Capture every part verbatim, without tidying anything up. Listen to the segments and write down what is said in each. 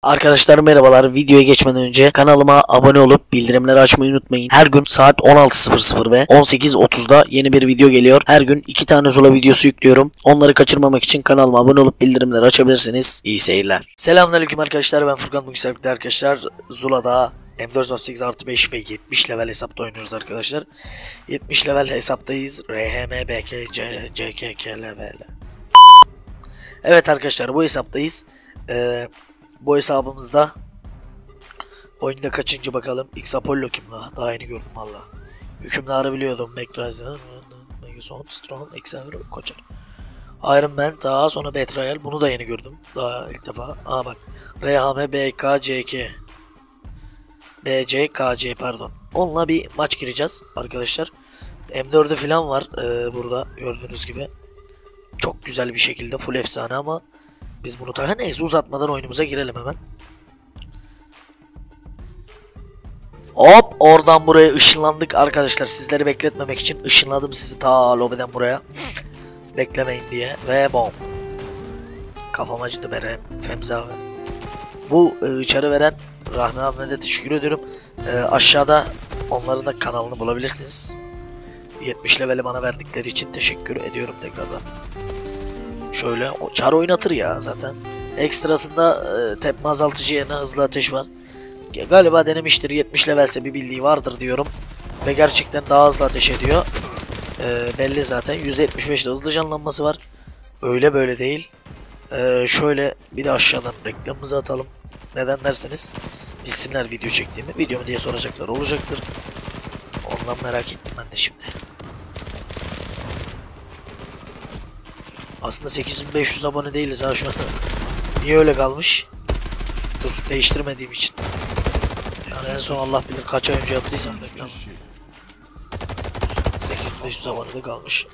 Arkadaşlar merhabalar. Videoya geçmeden önce kanalıma abone olup bildirimleri açmayı unutmayın. Her gün saat on altı sıfır sıfır ve on sekiz otuzda yeni bir video geliyor. Her gün iki tane Zula videosu yüklüyorum. Onları kaçırmamak için kanalıma abone olup bildirimleri açabilirsiniz. İyi seyirler. Selamünaleyküm arkadaşlar. Ben Furkan Bugüsel'de arkadaşlar. Zula'da M dört otuz sekiz artı beş ve yetmiş level hesapta oynuyoruz arkadaşlar. yetmiş level hesaptayız. R H M B K C K K level. Evet arkadaşlar, bu hesaptayız. Ee, bu hesabımızda oyunda kaçıncı bakalım. X Apollo kim la? Daha yeni gördüm valla. Hükümdarı biliyordum. Megrazan, Megason, Strong, Exaver, Koçer. Iron Man, daha sonra Betrayal. Bunu da yeni gördüm. Daha ilk defa. Aa bak. R H M B K C K. B C K C pardon. Onunla bir maç gireceğiz arkadaşlar. M dördü falan var ee, burada gördüğünüz gibi. Çok güzel bir şekilde full efsane ama biz bunu daha neyse uzatmadan oyunumuza girelim hemen. Hop, oradan buraya ışınlandık arkadaşlar. Sizleri bekletmemek için ışınladım sizi ta lobiden buraya. Beklemeyin diye ve bom. Kafam acıdı Beren Femzi abi. Bu e, çarı veren Rahmi abime de teşekkür ediyorum. E, aşağıda onların da kanalını bulabilirsiniz. yetmiş leveli bana verdikleri için teşekkür ediyorum tekrardan. Şöyle o çar oynatır ya zaten. Ekstrasında e, tepme azaltıcı yerine hızlı ateş var. Galiba denemiştir, yetmiş levelse bir bildiği vardır diyorum. Ve gerçekten daha hızlı ateş ediyor. E, belli zaten. yüzde yetmiş beş'te hızlı canlanması var. Öyle böyle değil. E, şöyle bir de aşağıdan reklamımızı atalım. Neden derseniz bilsinler video çektiğimi. Video mu diye soracaklar olacaktır. Ondan merak ettim ben de şimdi. Aslında sekiz bin beş yüz abone değiliz ha şu anda. Niye öyle kalmış? Dur, değiştirmediğim için. Yani en son Allah bilir kaç ay önce yaptıysam reklam. sekiz bin beş yüz abonede kalmış.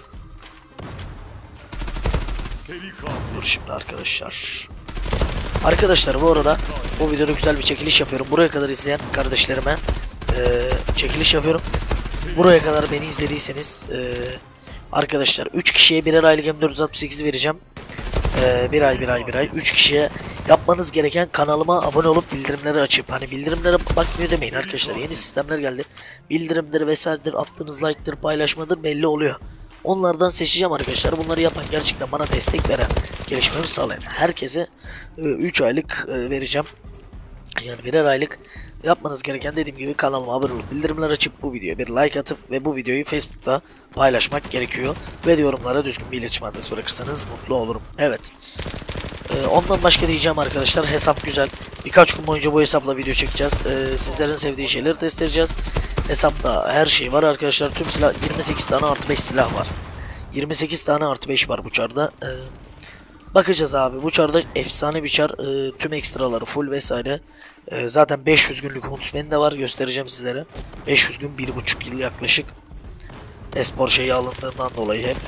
Dur şimdi arkadaşlar. Arkadaşlar bu arada bu videoda güzel bir çekiliş yapıyorum. Buraya kadar izleyen kardeşlerime e, çekiliş yapıyorum. Buraya kadar beni izlediyseniz e, arkadaşlar üç kişiye birer aylık M dört altı sekiz vereceğim. Ee, bir ay bir ay bir ay üç kişiye yapmanız gereken kanalıma abone olup bildirimleri açıp, hani bildirimlere bakmıyor demeyin arkadaşlar, yeni sistemler geldi. Bildirimdir vesairedir, attığınız like'tır, paylaşmadır belli oluyor. Onlardan seçeceğim arkadaşlar. Bunları yapan, gerçekten bana destek veren, gelişmemi sağlayan herkese üç aylık e, vereceğim. Yani birer aylık. Yapmanız gereken dediğim gibi kanalıma abone olup bildirimler açıp bu videoya bir like atıp ve bu videoyu Facebook'ta paylaşmak gerekiyor. Ve de yorumlara düzgün bir iletişim adresi bırakırsanız mutlu olurum. Evet. Ee, ondan başka diyeceğim arkadaşlar, hesap güzel. Birkaç gün boyunca bu hesapla video çekeceğiz. Ee, sizlerin sevdiği şeyleri test edeceğiz. Hesapta her şey var arkadaşlar. Tüm silah, yirmi sekiz tane artı beş silah var. yirmi sekiz tane artı beş var bu çarda. Ee, Bakacağız abi. Bu çarda efsane bir çar. E, tüm ekstraları full vesaire. E, zaten beş yüz günlük Huntsman'i de var. Göstereceğim sizlere. beş yüz gün, bir buçuk yıl yaklaşık. Espor şeyi alındığından dolayı hep.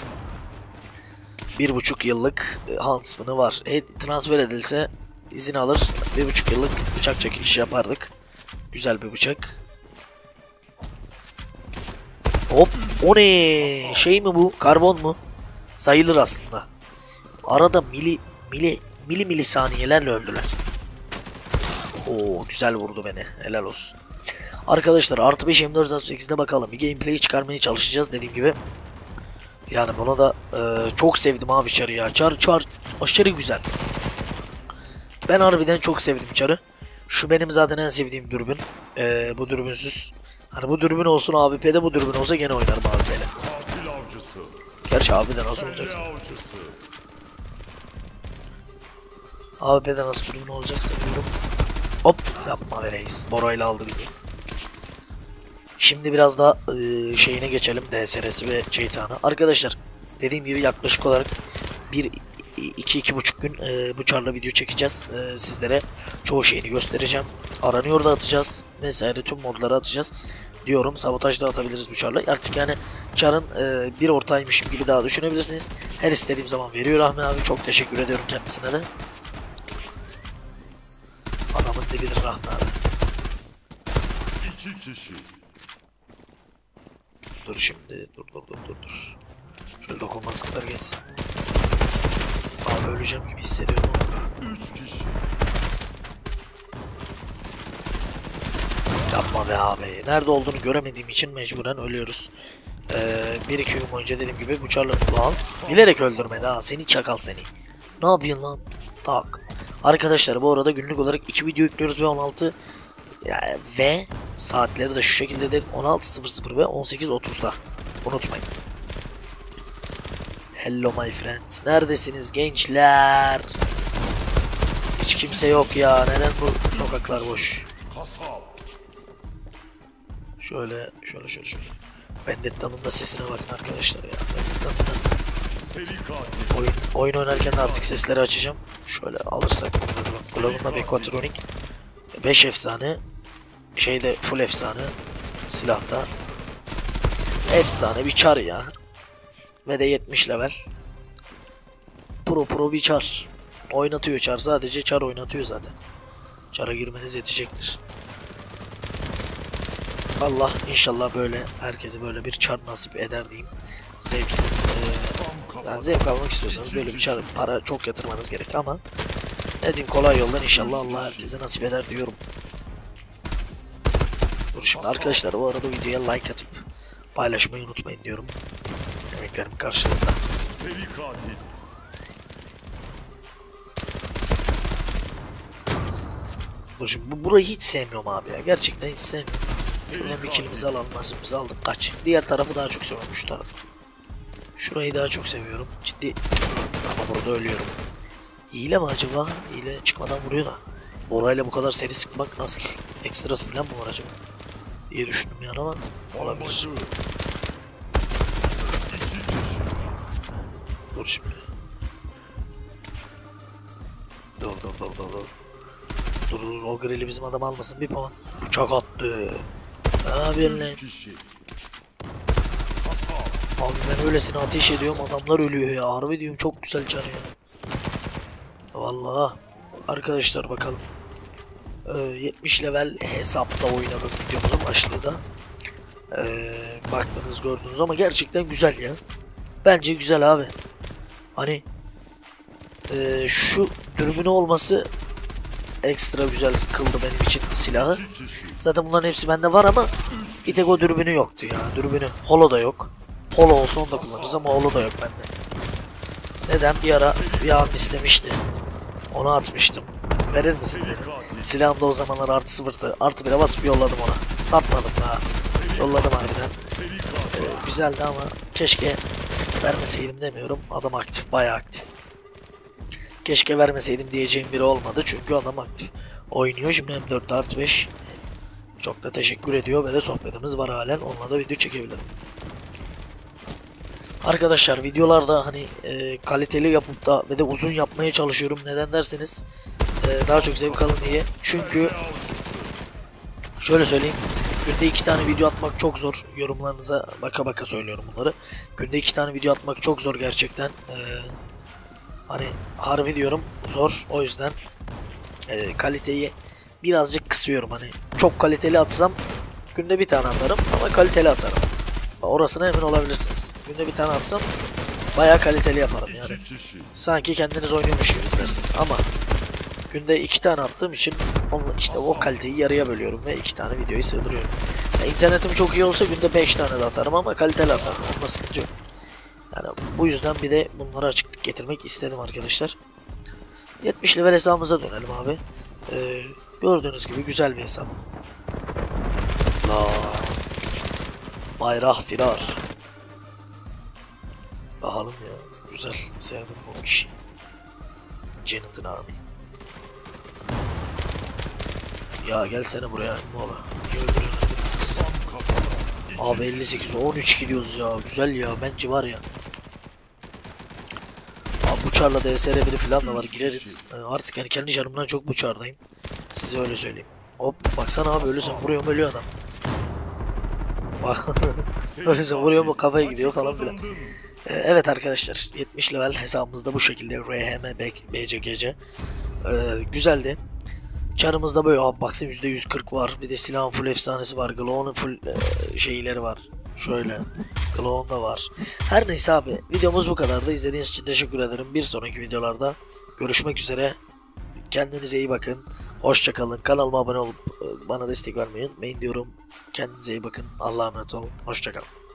bir buçuk yıllık e, Huntsman'ı var. E, transfer edilse izin alır. bir buçuk yıllık bıçak çekilişi yapardık. Güzel bir bıçak. Hop. O ne? Şey mi bu? Karbon mu? Sayılır aslında. Arada mili mili mili mili saniyelerle öldüler. Oo, güzel vurdu beni. Helal olsun. Arkadaşlar artı beş M dört altı sekiz'de bakalım. Bir gameplay çıkarmaya çalışacağız dediğim gibi. Yani buna da e, çok sevdim abi çarı ya. Çar çar aşırı güzel. Ben harbiden çok sevdim çarı. Şu benim zaten en sevdiğim dürbün. E, bu dürbünsüz. Hani bu dürbün olsun, A W P'de bu dürbün olsa gene oynarım A W P'yle. Gerçi A W P'de nasıl olacaksın? A W P'de nasıl durumun olacaksa diyorum. Hop, yapma be reis. Bora'yla aldı bizi. Şimdi biraz daha e, şeyine geçelim. D S R'si ve Ceytan'ı. Arkadaşlar dediğim gibi yaklaşık olarak bir iki iki buçuk gün e, bu çarla video çekeceğiz. E, sizlere çoğu şeyini göstereceğim. Aranıyor da atacağız. Vesaire tüm modları atacağız. Diyorum, sabotaj da atabiliriz bu çarla. Artık yani çarın e, bir ortağıymışım gibi daha düşünebilirsiniz. Her istediğim zaman veriyor Rahmi abi. Çok teşekkür ediyorum kendisine de. Adamın dibidir Rahmi abi. İki kişi. Dur şimdi. Dur dur dur dur dur. Şöyle dokunması kadar geçsin. Abi öleceğim gibi hissediyorum. Üç kişi. Yapma be abi. Nerede olduğunu göremediğim için mecburen ölüyoruz. Ee, bir iki gün boyunca dediğim gibi bu çarlı lan bilerek öldürmedi ha, seni çakal seni. Ne yapıyorsun lan? Tak. Arkadaşlar bu arada günlük olarak iki video yüklüyoruz ve on altı yani ve saatleri de şu şekildedir. on altı sıfır sıfır ve on sekiz otuzda. Unutmayın. Hello my friend. Neredesiniz gençler? Hiç kimse yok ya. Neden bu sokaklar boş? Şöyle şöyle şöyle şöyle. Vendetta'nın da sesine bakın arkadaşlar ya. Vendetta'nın oyun, oyun oynarken de artık sesleri açacağım. Şöyle alırsak Glove'unda Bequatronic beş efsane, şeyde full efsane, silahta efsane bir çar ya. Ve de yetmiş level. Pro pro bir çar. Oynatıyor çar, sadece çar oynatıyor zaten. Çara girmeniz yetecektir. Allah inşallah böyle herkese böyle bir çar nasip eder diyeyim. Zevkiniz, e, yani zevk almak istiyorsanız böyle bir çar, para çok yatırmanız gerek ama ne diyeyim, kolay yoldan inşallah Allah herkese nasip eder diyorum. Dur şimdi arkadaşlar, bu arada videoya like atıp paylaşmayı unutmayın diyorum. Emeklerim karşılığında. Dur şimdi bu, burayı hiç sevmiyorum abi ya, gerçekten hiç sevmiyorum. Şuradan bir kilimizi alalım, nasibimizi aldık, kaç. Diğer tarafı daha çok seviyorum, şu tarafı. Şurayı daha çok seviyorum ciddi ama burada ölüyorum. Hile mi acaba? Hile çıkmadan vuruyor da. Orayla bu kadar seri sıkmak nasıl? Ekstrası falan mı var acaba? diye düşündüm yani ama olabilir. Dur şimdi. Dur dur dur dur dur. Dur dur, o grili bizim adam almasın, bir puan. Bıçak attı. Abi lan. Abi ben öylesine ateş ediyorum, adamlar ölüyor ya. Harbi diyorum, çok güzel can ya. Vallahi. Arkadaşlar bakalım. Ee, yetmiş level hesapta oynamak videomuzun başlığı da. Ee, baktınız gördünüz ama gerçekten güzel ya. Bence güzel abi. Hani e, şu dürbünü olması ekstra güzel kıldı benim için silahı. Zaten bunların hepsi bende var ama bir tek o dürbünü yoktu ya. Dürbünü. Holo da yok. Holo olsa onu da kullanırız ama holo da yok bende. Neden? Bir ara bir abim istemişti. Onu atmıştım. Verir misin dedim. Silahım da o zamanlar artı sıfırdı. Artı bire basıp yolladım ona. Satmadım daha. Yolladım harbiden. Ee, güzeldi ama keşke vermeseydim demiyorum. Adam aktif, bayağı aktif. Keşke vermeseydim diyeceğim biri olmadı çünkü adam aktif oynuyor. Şimdi hem dört artı beş. Çok da teşekkür ediyor ve de sohbetimiz var halen. Onunla da video çekebilirim. Arkadaşlar videolarda hani e, kaliteli yapıp da ve de uzun yapmaya çalışıyorum. Neden derseniz e, daha çok zevk alın diye. Çünkü şöyle söyleyeyim. Günde iki tane video atmak çok zor. Yorumlarınıza baka baka söylüyorum bunları. Günde iki tane video atmak çok zor gerçekten. E, hani harbi diyorum zor. O yüzden e, kaliteyi birazcık kısıyorum. Hani çok kaliteli atsam günde bir tane atarım ama kaliteli atarım. Orasına emin olabilirsiniz. Günde bir tane atsam bayağı kaliteli yaparım yani. Sanki kendiniz oynuyormuş gibi izlersiniz ama günde iki tane attığım için onunla işte o kaliteyi yarıya bölüyorum ve iki tane videoyu sığdırıyorum. Yani internetim çok iyi olsa günde beş tane de atarım ama kaliteli atarım. Onda sıkıntı yok. Yani bu yüzden bir de bunlara açıklık getirmek istedim arkadaşlar. yetmiş level hesabımıza dönelim abi. Ee, gördüğünüz gibi güzel bir hesap. La. Bayrak firar. Bakalım ya. Güzel. Sevdim bu işi. Janet'ın Army. Ya gelsene buraya Mola. Niye öldürüyorsunuz biriniz? Abi elli sekiz on üç gidiyoruz ya. Güzel ya. Bence var ya. Abi bu çarla D S R biri falan da var. Gireriz. Ee, artık yani kendi çarımdan çok bu çardayım. Size öyle söyleyeyim. Hop baksana abi, ölürsen vuruyorum, ölüyor adam. Bak öyleyse vuruyor mu kafaya gidiyor falan filan. Ee, evet arkadaşlar, yetmiş level hesabımızda bu şekilde R H M B C G C. Ee, güzeldi. Çarımızda böyle abi baksana yüzde yüz kırk var. Bir de silahın full efsanesi var. Glow'un full e, şeyleri var. Şöyle. Glow'un da var. Her neyse abi, videomuz bu kadardı. İzlediğiniz için teşekkür ederim. Bir sonraki videolarda görüşmek üzere. Kendinize iyi bakın. Hoşçakalın. Kanalıma abone olup e, bana destek vermeyi unutmayın diyorum. Kendinize iyi bakın. Allah'a emanet olun. Hoşçakalın.